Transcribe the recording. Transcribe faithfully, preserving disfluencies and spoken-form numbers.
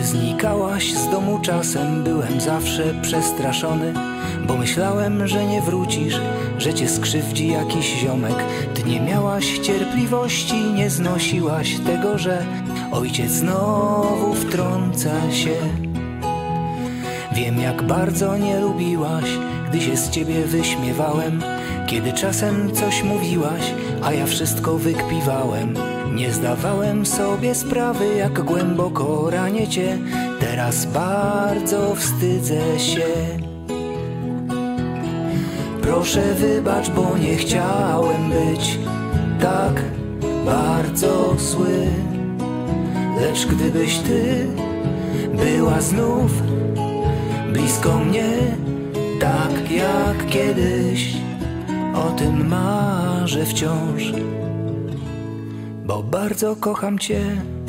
Gdy znikałaś z domu czasem, byłem zawsze przestraszony, bo myślałem, że nie wrócisz, że cię skrzywdzi jakiś ziomek. Ty nie miałaś cierpliwości, nie znosiłaś tego, że ojciec znowu wtrąca się. Wiem, jak bardzo nie lubiłaś, gdy się z ciebie wyśmiewałem, kiedy czasem coś mówiłaś, a ja wszystko wykpiwałem. Nie zdawałem sobie sprawy, jak głęboko ranię cię. Teraz bardzo wstydzę się. Proszę wybacz, bo nie chciałem być tak bardzo zły. Lecz gdybyś ty była znów blisko mnie, tak jak kiedyś, o tym marzę wciąż, bo bardzo kocham cię.